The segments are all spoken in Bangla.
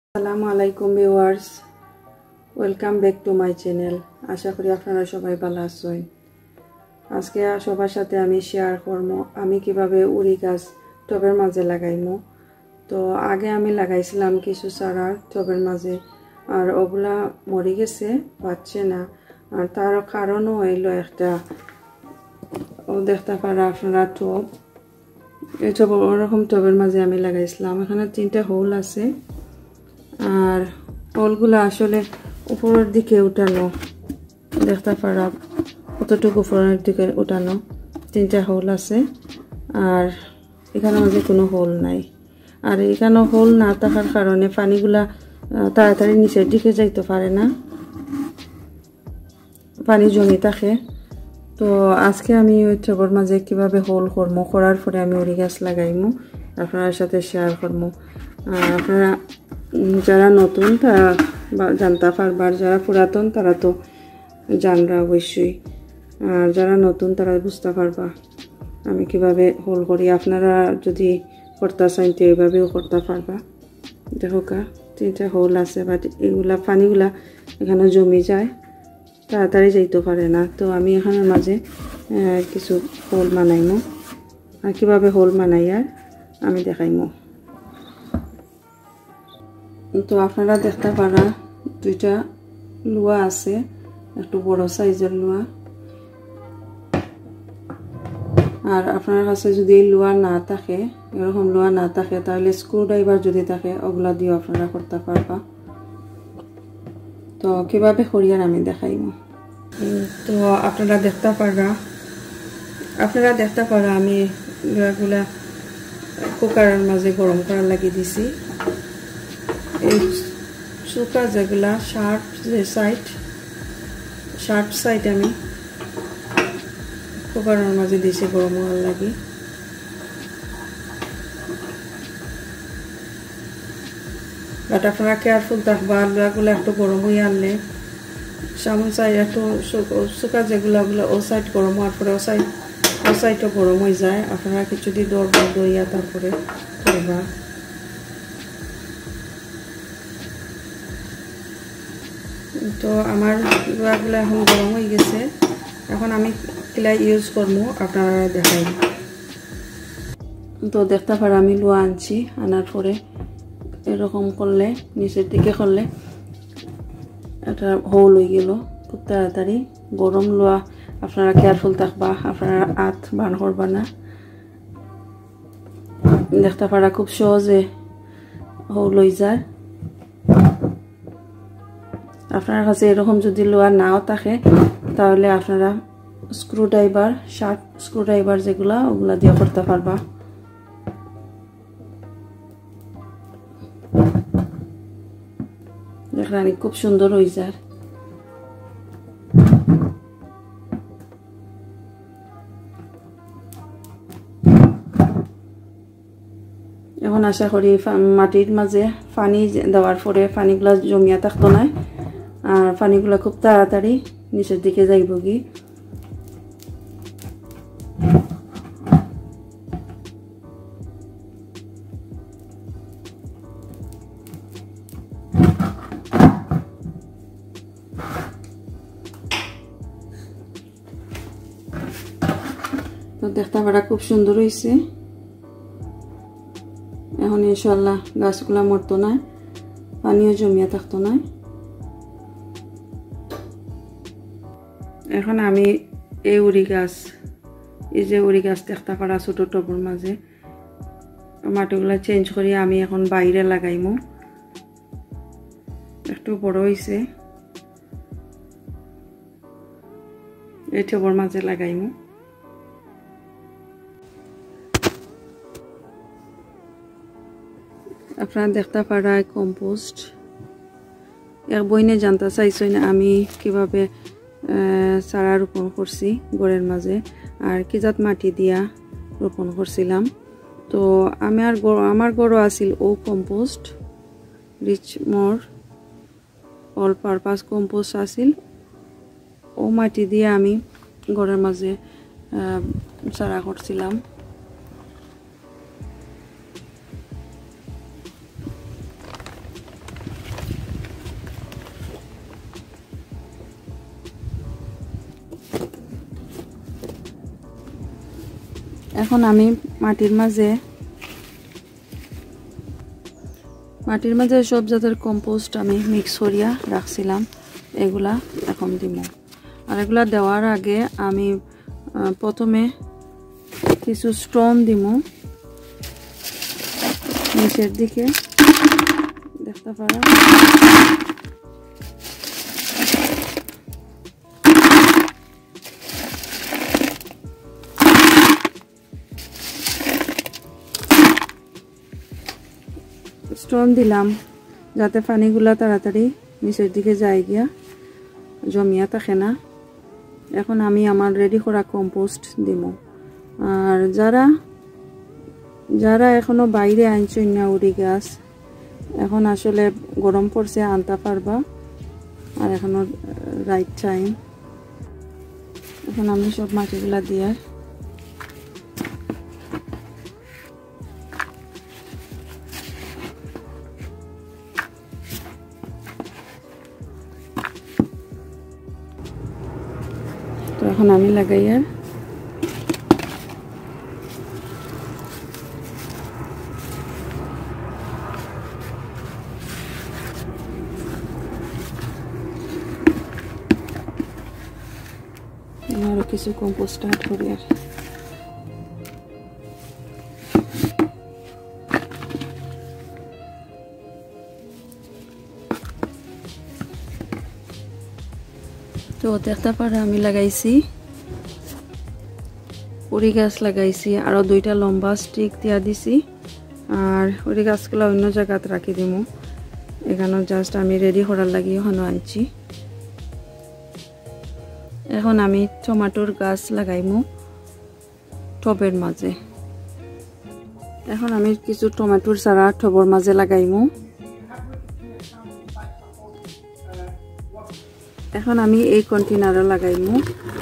আসসালামু আলাইকুম viewers, welcome back to my channel. আশা করি আপনারা সবাই ভালো আছেন। আজকে সবার সাথে আমি শেয়ার করব আমি কিভাবে উড়ি গাছ টবের মাঝে লাগাইমু। তো আগে আমি লাগাইছিলাম কিছু চারা টবের মাঝে, আর ওগুলা মরে গেছে, পাচ্ছে না। আর তার কারণও হইল একটা, ও দেখতে পারা আপনারা টব, এই টব ওরকম টবের মাঝে আমি লাগাইছিলাম। এখানে 3টা হোল আছে, আর হোলগুলো আসলে উপরের দিকে উঠানো, দেখতে পারা কতটুকু উপরের দিকে উঠানো। 3টা হোল আছে, আর এখানে মাঝে কোনো হোল নাই। আর এখানে হোল না থাকার কারণে পানিগুলা তাড়াতাড়ি নিচের দিকে যাইতে পারে না, পানি জমে থাকে। তো আজকে আমি ওই টবের মাঝে কিভাবে হোল করবো, করার পরে আমি উড়ি গাছ লাগাইমু, আপনার সাথে শেয়ার করবো। আপনারা যারা নতুন তারা জানতে পারবার, যারা পুরাতন তারা তো জানরা অবশ্যই, আর যারা নতুন তারা বুঝতে পারবা আমি কিভাবে হোল করি। আপনারা যদি করতে চান তো এইভাবেও করতে পারবা। দেখো 3টা হোল আছে, বাট এগুলা পানিগুলা এখানে জমে যায়, তাড়াতাড়ি যাইতে পারে না। তো আমি এখানের মাঝে কিছু হোল বানাইমু, আর কিভাবে হোল বানাই আর আমি দেখাইমু। তো আপনারা দেখতে পারা 2টা লুয়া আছে, একটু বড় সাইজের লুয়া। আর আপনার কাছে যদি লুয়া না থাকে, এরকম লুয়া না থাকে, তাহলে স্ক্রু ড্রাইভার যদি থাকে ওগুলা দিয়ে আপনারা করতে পারবা। তো কিভাবে করিয়ার আমি দেখাইব। তো আপনারা দেখতে পারা আমি লুয়াগুলা কুকারের মাঝে গরম করার লাগিয়ে দিছি। এই চুকা যেগুলা শার্প সাইড আমি কুকারের মাঝে দিয়েছি গরম হওয়ার লাগি। বাট আপনারা কেয়ারফুল থাকবা, আলুগুলো একটু গরম হয়ে আনলে সামন সাইড একটু চুকা যেগুলো ও সাইড গরম হওয়ার পরে ও সাইডও গরম হয়ে যায়। আপনারা কিছুদিন দইয়া তারপরে করবা। তো আমার লুয়াগুলো এখন গরম হয়ে গেছে, এখন আমি কিলা ইউজ করবো আপনারা দেখাই। তো দেখতে পারা আমি লুয়া আনছি, আনার পরে এরকম করলে নিচের দিকে করলে একটা হোল হয়ে গেল খুব তাড়াতাড়ি। গরম লুয়া, আপনারা কেয়ারফুল থাকবা, আপনারা হাত বান করবা না। দেখতে পারা খুব সহজে হোল হয়ে যায়। আপনার কাছে এরকম যদি লোয়া নাও থাকে, তাহলে আপনারা শার্প স্ক্রু ড্রাইভার যেগুলা ওগুলা দিয়ে করতে পারবা। দেখলেন খুব সুন্দর হয়ে যায়। এখন আশা করি মাটির মাঝে পানি দেওয়ার পরে পানিগুলা জমিয়া থাকতো না, আর পানিগুলা খুব তাড়াতাড়ি নিচের দিকে যাইব কি। তো দেখতে পারা খুব সুন্দর হয়েছে। এখন ইনশাল্লাহ গাছগুলা মরতো না, পানিও জমিয়া থাকতো না। এখন আমি এই যে উড়ি গাছ দেখতে পারা ছোট টবের মাঝে মাটিগুলা চেঞ্জ করি আমি এখন বাইরে লাগাইমু। একটু বড় হয়েছে, এই টবের মাঝে লাগাইমু। আপনারা দেখতে পারা কম্পোস্ট এক বইনে জানতে চাইছেন আমি কিভাবে চারা রোপণ করছি ঘরের মাঝে, আর কি জাত মাটি দিয়া রোপণ করছিলাম। তো আমার গড় আছিল ও compost, rich more all purpose compost আছিল। ও মাটি দিয়ে আমি ঘরের মাঝে চারা করছিলাম। এখন আমি মাটির মাঝে সব জাতের কম্পোস্ট আমি মিক্স করিয়া রাখছিলাম, এগুলা এখন দিব। আর এগুলা দেওয়ার আগে আমি প্রথমে কিছু স্টোন দিব নিচের দিকে, দেখতে পারো। স্টোন দিলাম যাতে পানিগুলা তাড়াতাড়ি নিচের দিকে যায় গিয়া জমিয়া থাকে না। এখন আমি আমার রেডি করা কম্পোস্ট দিব। আর যারা এখনো বাইরে আনছেন না উড়ি গাছ, এখন আসলে গরম পড়ছে, আনতে পারবা। আর এখনো রাইট টাইম। এখন আমি সব মাটিগুলা দিয়ে তো এখন আমি লাগাই। আর আরো কিছু কম্পোস্ট অ্যাড করি। আর তো দেখতে পারে আমি লাগাইছি উড়ি গাছ লাগাইছি, আরো 2টা লম্বা স্টিক দিয়া দিছি। আর উড়ি গাছগুলো অন্য জায়গাতে রাখি দিব। এখানে জাস্ট আমি রেডি করার লাগি ওখানে আনছি। এখন আমি টমেটোর গাছ লাগাইমু টবের মাঝে। এখন আমি কিছু টমেটোর চারা টবের মাঝে লাগাইমু। এখন আমি এই কন্টেনারে লাগাইমু।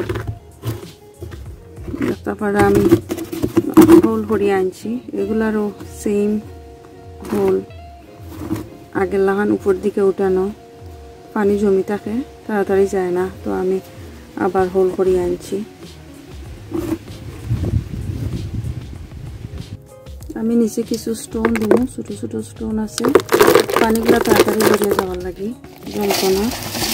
তারপরে আমি হোল ভরিয়ে আনছি, এগুলারও সেম হোল। আগের লাগান উপর দিকে উঠানো, পানি জমি থাকে, তাড়াতাড়ি যায় না, তো আমি আবার হোল ভরিয়ে আনছি। আমি নিচে কিছু স্টোন দিব, ছোট ছোট স্টোন আছে, পানিগুলা তাড়াতাড়ি বেরিয়ে যাওয়ার লাগি, জমতো না।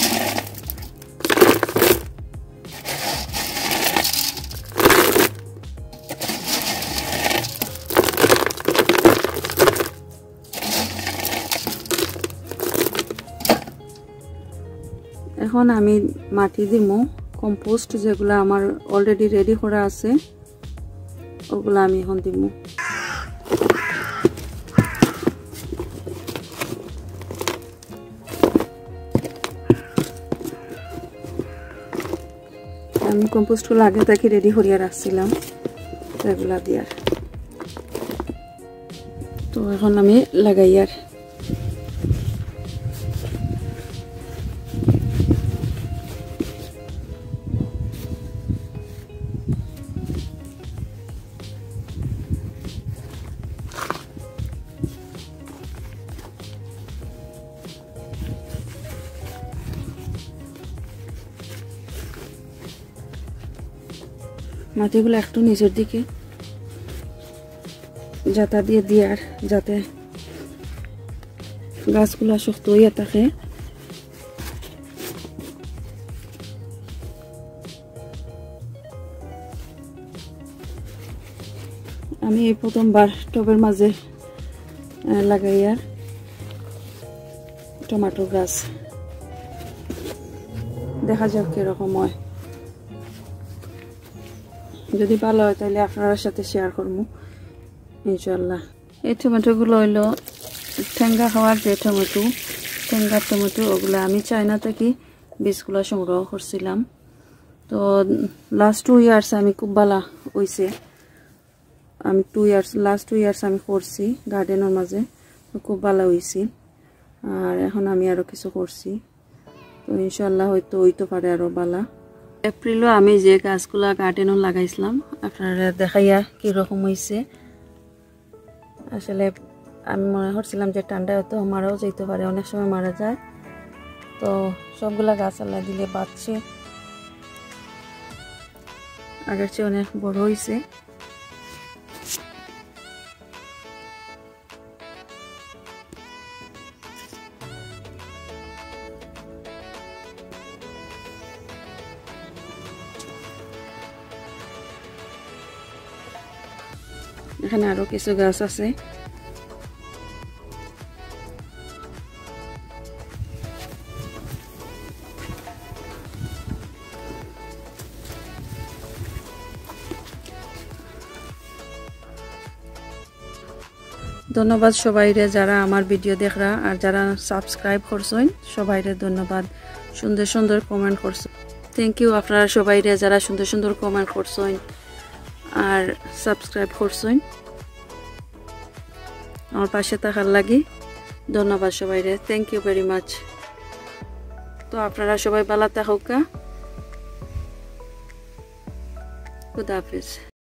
এখন আমি মাটি দিব, কম্পোস্ট যেগুলো আমার অলরেডি রেডি করা আছে ওগুলো আমি এখন দিব। আমি কম্পোস্টগুলো আগে থেকে রেডি করিয়া রাখছিলাম এগুলা দিয়ার। তো এখন আমি লাগাই। আর মাটিগুলো একটু নিচের দিকে জাতা দিয়ে দিয়ার, যাতে গাছগুলো শক্ত হইয়া থাকে। আমি এই প্রথমবার টবের মাঝে লাগাই আর টমেটো গাছ, দেখা যাক কিরকম হয়। যদি ভালো হয় তাহলে আপনার সাথে শেয়ার করবো ইনশাল্লাহ। এই টমেটোগুলো হইলো ঠেঙ্গা খাওয়ার যে ঠেঙ্গার টমেটো, ওগুলো আমি চায়না থেকে বীজগুলো সংগ্রহ করছিলাম। তো লাস্ট 2 ইয়ার্স আমি খুব ভালো হয়েছে। আমি লাস্ট 2 ইয়ার্স আমি করছি গার্ডেনের মাঝে, তো খুব ভালো হয়েছি। আর এখন আমি আরো কিছু করছি, তো ইনশাল্লাহ হয়তো হইতে পারে আরো ভালো। এপ্রিলও আমি যে গাছগুলা গার্ডেনও লাগাইছিলাম আপনারা দেখাইয়া কিরকম হয়েছে। আসলে আমি মনে করছিলাম যে ঠান্ডায় তো মারাও যেতে পারে, অনেক সময় মারা যায়। তো সবগুলা গাছ আল্লাহ দিলে বাঁচছে, আগের চেয়ে অনেক বড় হয়েছে। এখানে আরো কিছু গাছ আছে। ধন্যবাদ সবাইরে যারা আমার ভিডিও দেখরা আর যারা সাবস্ক্রাইব করছেন সবাইরে ধন্যবাদ। সুন্দর সুন্দর কমেন্ট করছেন, থ্যাংক ইউ আপনারা সবাইরে যারা সুন্দর সুন্দর কমেন্ট করছেন আর সাবস্ক্রাইব করছেন আমার পাশে থাকার লাগি। ধন্যবাদ সবাইরে, থ্যাংক ইউ ভেরি মাচ। তো আপনারা সবাই ভালো থাকুক। খুদা হাফেজ।